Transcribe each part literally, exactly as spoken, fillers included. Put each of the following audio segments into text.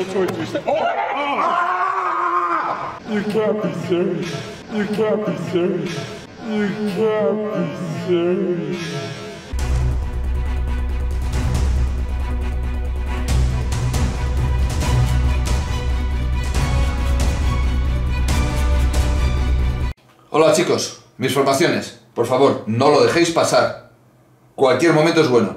You can't be serious. You can't be serious. You can't be serious. Hola chicos, mis formaciones, por favor, no lo dejéis pasar. Cualquier momento es bueno.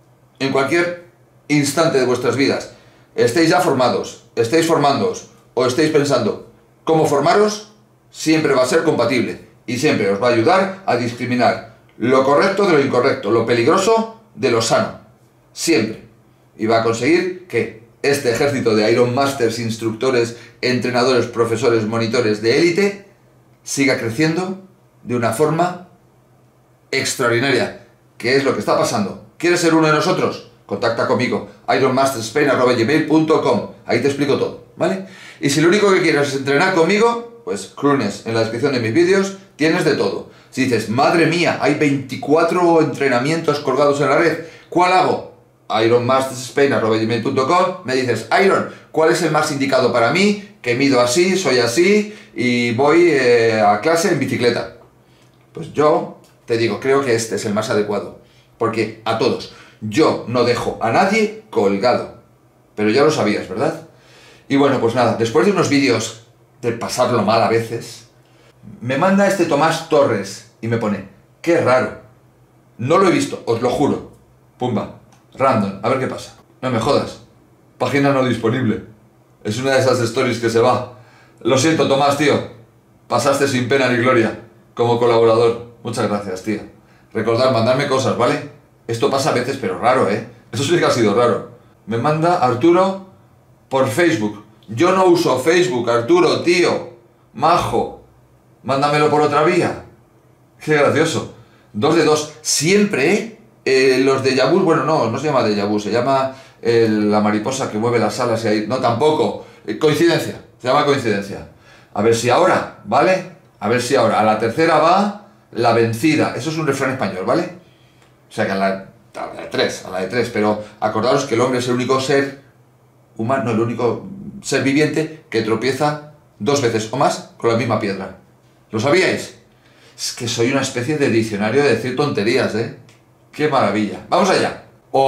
En cualquier instante de vuestras vidas, estéis ya formados, estéis formándoos o estéis pensando cómo formaros, siempre va a ser compatible y siempre os va a ayudar a discriminar lo correcto de lo incorrecto, lo peligroso de lo sano. Siempre. Y va a conseguir que este ejército de Iron Masters, instructores, entrenadores, profesores, monitores de élite siga creciendo de una forma extraordinaria. ¿Qué es lo que está pasando? ¿Quieres ser uno de nosotros? Contacta conmigo, iron master spain arroba gmail punto com. Ahí te explico todo, ¿vale? Y si lo único que quieres es entrenar conmigo, pues Crunes, en la descripción de mis vídeos tienes de todo. Si dices, madre mía, hay veinticuatro entrenamientos colgados en la red, ¿cuál hago? iron master spain arroba gmail punto com. Me dices, Iron, ¿cuál es el más indicado para mí? Que mido así, soy así y voy eh, a clase en bicicleta. Pues yo te digo, creo que este es el más adecuado. Porque a todos, yo no dejo a nadie colgado. Pero ya lo sabías, ¿verdad? Y bueno, pues nada, después de unos vídeos de pasarlo mal a veces, me manda este Tomás Torres y me pone, qué raro. No lo he visto, os lo juro. Pumba, random, a ver qué pasa. No me jodas. Página no disponible. Es una de esas stories que se va. Lo siento, Tomás, tío. Pasaste sin pena ni gloria como colaborador. Muchas gracias, tío. Recordad, mandarme cosas, ¿vale? Esto pasa a veces, pero raro, ¿eh? Eso sí que ha sido raro. Me manda Arturo por Facebook. Yo no uso Facebook, Arturo, tío. Majo. Mándamelo por otra vía. Qué gracioso. Dos de dos. Siempre, ¿eh? eh los de Yabus, bueno, no, no se llama de Yabus, se llama eh, la mariposa que mueve las alas y ahí. No, tampoco. Eh, coincidencia. Se llama coincidencia. A ver si ahora, ¿vale? A ver si ahora. A la tercera va la vencida. Eso es un refrán español, ¿vale? O sea que a la, a la de tres, a la de tres. Pero acordaros que el hombre es el único ser humano, el único ser viviente que tropieza dos veces o más con la misma piedra. ¿Lo sabíais? Es que soy una especie de diccionario de decir tonterías, ¿eh? ¡Qué maravilla! ¡Vamos allá!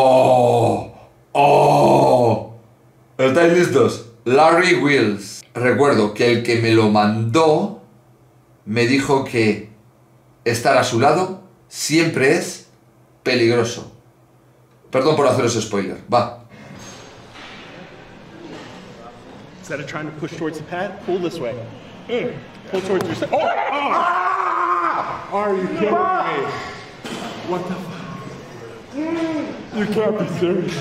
¡Oh! ¡Oh! ¿Estáis listos? Larry Wheels. Recuerdo que el que me lo mandó me dijo que estar a su lado siempre es peligroso. Perdón por haceros spoiler. Va. Instead of trying to push towards the pad, pull this way. Mm. Pull towards your... Oh! Oh! Ah! Are you kidding me? What the fuck? You can't be serious.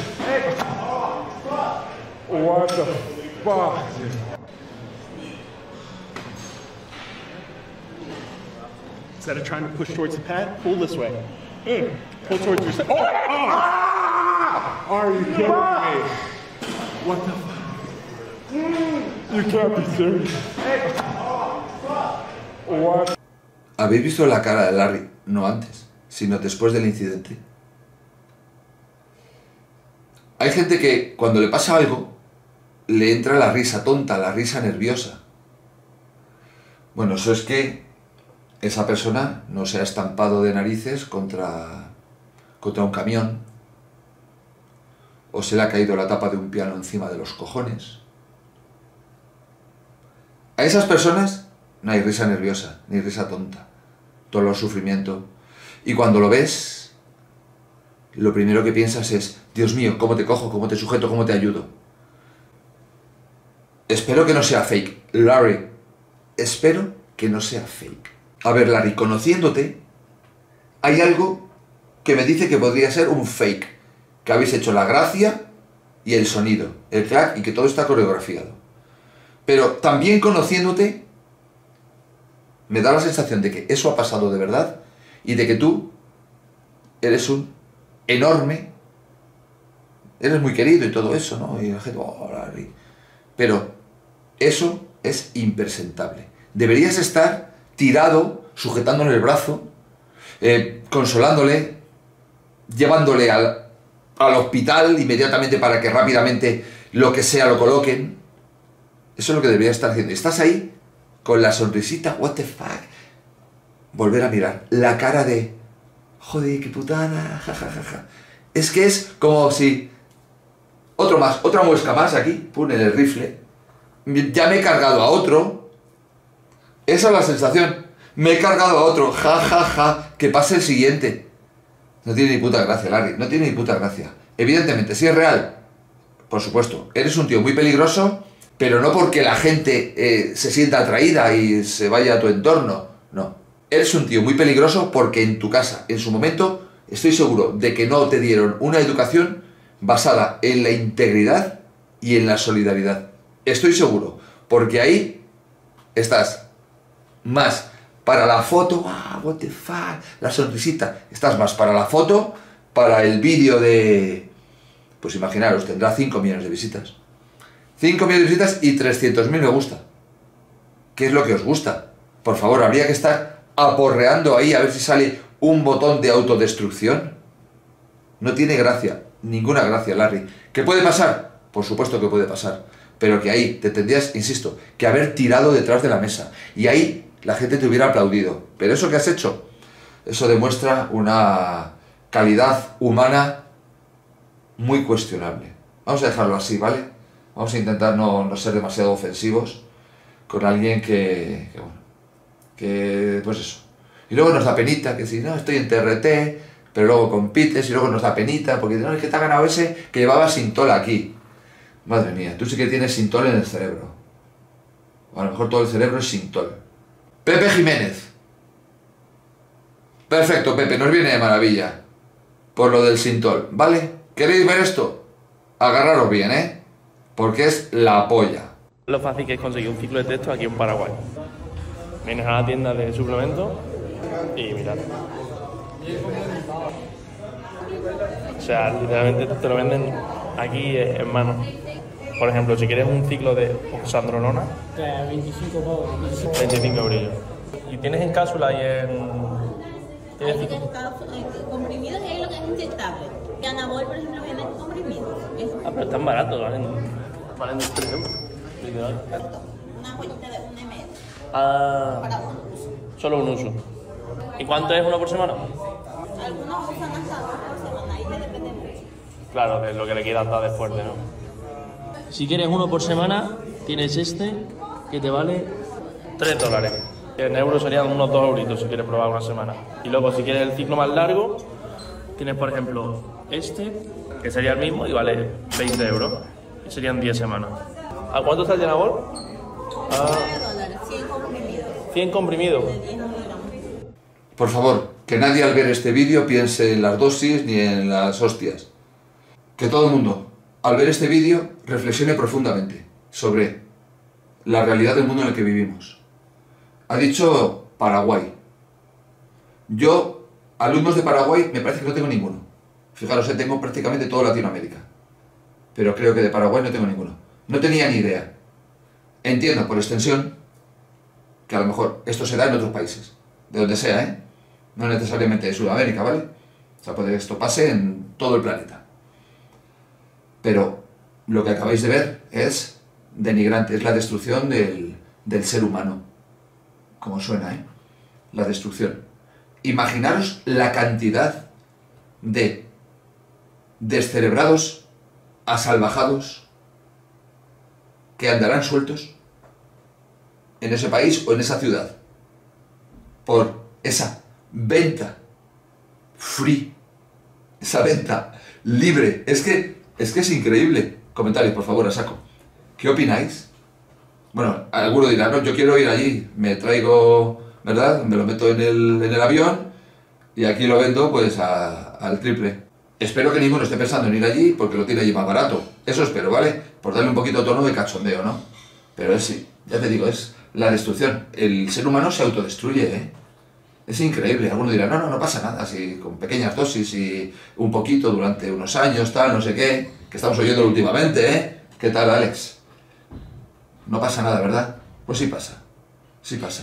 What the fuck? Instead of trying to push towards the pad, pull this way. Mm. Pull towards your... Oh! Oh! Ah! Are you kidding me? What the fuck? You can't be serious. What? ¿Habéis visto la cara de Larry? No antes, sino después del incidente. Hay gente que cuando le pasa algo, le entra la risa tonta, la risa nerviosa. Bueno, eso es que esa persona no se ha estampado de narices contra, contra un camión, o se le ha caído la tapa de un piano encima de los cojones. A esas personas no hay risa nerviosa, ni risa tonta, dolor, sufrimiento. Y cuando lo ves, lo primero que piensas es, Dios mío, ¿cómo te cojo, cómo te sujeto, cómo te ayudo? Espero que no sea fake. Larry, espero que no sea fake. A ver, Larry, conociéndote, hay algo que me dice que podría ser un fake. Que habéis hecho la gracia y el sonido, el clac, y que todo está coreografiado. Pero también conociéndote, me da la sensación de que eso ha pasado de verdad y de que tú eres un enorme, eres muy querido y todo eso, ¿no? Y la gente, oh, Larry. Pero eso es impresentable. Deberías estar tirado, sujetándole el brazo, eh, consolándole, llevándole al, al hospital inmediatamente para que rápidamente lo que sea lo coloquen. Eso es lo que debería estar haciendo. Estás ahí con la sonrisita, what the fuck. Volver a mirar la cara de, joder, qué putada, jajajaja. Ja, ja. Es que es como si, otro más, otra muesca más aquí, pon en el rifle. Ya me he cargado a otro. Esa es la sensación. Me he cargado a otro, ja, ja, ja. Que pase el siguiente. No tiene ni puta gracia, Larry, no tiene ni puta gracia. Evidentemente, si es real, por supuesto, eres un tío muy peligroso, pero no porque la gente eh, se sienta atraída y se vaya a tu entorno, no. Eres un tío muy peligroso porque en tu casa, en su momento, estoy seguro de que no te dieron una educación basada en la integridad y en la solidaridad. Estoy seguro, porque ahí estás más para la foto, ah, what the fuck, la sonrisita, estás más para la foto, para el vídeo de, pues imaginaros, tendrá cinco millones de visitas. cinco millones de visitas y trescientos mil me gusta. ¿Qué es lo que os gusta? Por favor, habría que estar aporreando ahí a ver si sale un botón de autodestrucción. No tiene gracia, ninguna gracia, Larry. ¿Qué puede pasar? Por supuesto que puede pasar. Pero que ahí te tendrías, insisto, que haber tirado detrás de la mesa. Y ahí la gente te hubiera aplaudido. Pero eso que has hecho, eso demuestra una calidad humana muy cuestionable. Vamos a dejarlo así, ¿vale? Vamos a intentar no, no ser demasiado ofensivos con alguien que, que, bueno, que, pues eso. Y luego nos da penita, que si no, estoy en T R T, pero luego compites y luego nos da penita, porque no, es que te ha ganado ese que llevaba Sintol aquí. Madre mía, tú sí que tienes Sintol en el cerebro. O a lo mejor todo el cerebro es Sintol. Pepe Jiménez. Perfecto, Pepe, nos viene de maravilla. Por lo del Sintol, ¿vale? ¿Queréis ver esto? Agarraros bien, ¿eh? Porque es la polla. Lo fácil que es conseguir un ciclo de texto aquí en Paraguay. Vienes a la tienda de suplementos y mirad. O sea, literalmente te lo venden aquí en mano. Por ejemplo, si quieres un ciclo de oxandrolona, veinticinco pavos. veinticinco brillos. Y tienes en cápsula y en... Hay que estar comprimidos y hay lo que es inyectable. Y Anabol, por ejemplo, viene comprimido. Ah, pero están baratos, valen, valen tres euros. Literal. Una joyita de un eme ele. Ah, Para un uso. solo un uso. ¿Y cuánto es uno por semana? Algunos usan hasta dos por semana, ahí te depende mucho. Claro, de lo que le quieras dar de fuerte, ¿no? Si quieres uno por semana, tienes este que te vale tres dólares. En euros serían unos dos euritos si quieres probar una semana. Y luego, si quieres el ciclo más largo, tienes, por ejemplo, este, que sería el mismo y vale veinte euros. Y serían diez semanas. ¿A cuánto está el Llenabol? A nueve dólares, cien comprimidos. cien comprimidos. De diez miligramos. Por favor, que nadie al ver este vídeo piense en las dosis ni en las hostias. Que todo el mundo, al ver este vídeo, reflexione profundamente sobre la realidad del mundo en el que vivimos. Ha dicho Paraguay. Yo, alumnos de Paraguay, me parece que no tengo ninguno. Fijaros, tengo prácticamente toda Latinoamérica. Pero creo que de Paraguay no tengo ninguno. No tenía ni idea. Entiendo, por extensión, que a lo mejor esto se da en otros países. De donde sea, ¿eh? No necesariamente de Sudamérica, ¿vale? O sea, puede que esto pase en todo el planeta. Pero lo que acabáis de ver es denigrante, es la destrucción del, del ser humano. Como suena, ¿eh? La destrucción. Imaginaros la cantidad de descerebrados, asalvajados, que andarán sueltos en ese país o en esa ciudad por esa venta free, esa venta libre. Es que es, que es increíble. Comentarios, por favor, a saco. ¿Qué opináis? Bueno, alguno dirá, no, yo quiero ir allí, me traigo, ¿verdad? Me lo meto en el, en el avión y aquí lo vendo pues a, al triple. Espero que ninguno esté pensando en ir allí porque lo tiene allí más barato. Eso espero, ¿vale? Por darle un poquito de tono de cachondeo, ¿no? Pero es sí, ya te digo, es la destrucción. El ser humano se autodestruye, ¿eh? Es increíble. Alguno dirá, no, no, no pasa nada, si con pequeñas dosis y un poquito durante unos años, tal, no sé qué, que estamos oyendo últimamente, ¿eh? ¿Qué tal, Alex? No pasa nada, ¿verdad? Pues sí pasa, sí pasa.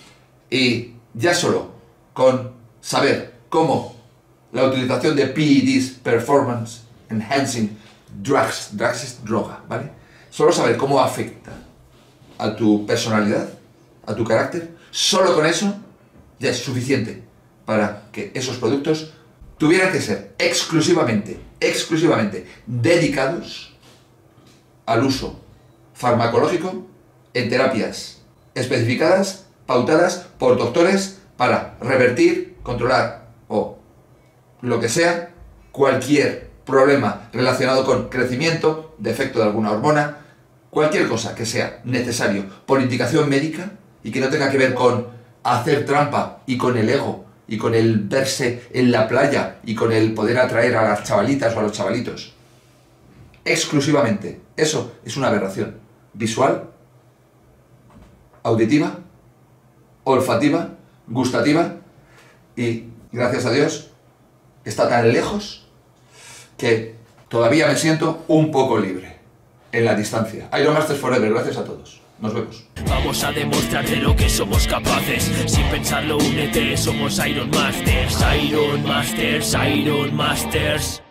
Y ya solo con saber cómo la utilización de P E Ds, Performance Enhancing drugs, drugs es droga, ¿vale? Solo saber cómo afecta a tu personalidad, a tu carácter, solo con eso ya es suficiente para que esos productos tuvieran que ser exclusivamente, exclusivamente dedicados al uso farmacológico en terapias especificadas, pautadas por doctores para revertir, controlar o lo que sea, cualquier problema relacionado con crecimiento, defecto de alguna hormona, cualquier cosa que sea necesario por indicación médica y que no tenga que ver con hacer trampa y con el ego y con el verse en la playa y con el poder atraer a las chavalitas o a los chavalitos. Exclusivamente. Eso es una aberración visual, auditiva, olfativa, gustativa y, gracias a Dios, está tan lejos que todavía me siento un poco libre en la distancia. Iron Masters Forever, gracias a todos. Nos vemos. Vamos a demostrar de lo que somos capaces. Sin pensarlo, únete, somos Iron Masters. Iron Masters, Iron Masters.